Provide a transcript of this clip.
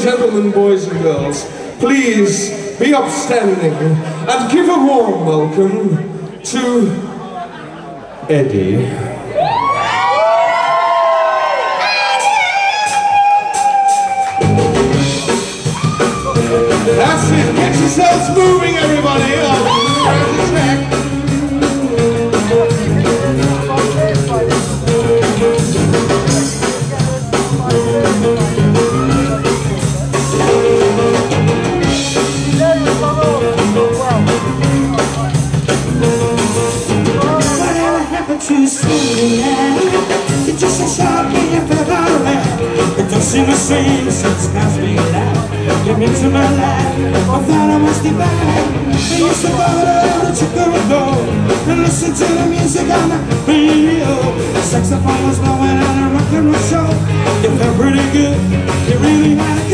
gentlemen, boys and girls, please be upstanding and give a warm welcome to Eddir. That's it, get yourselves moving, everybody, around the track. Whatever happened to singing now? It's just a short being February. It don't seem the same since God's been loud. Came into my life, I thought I was divine. I used to bother the chicken and go and listen to the music on the radio. The saxophone was blowing on a rock and roll show. It felt pretty good, it really had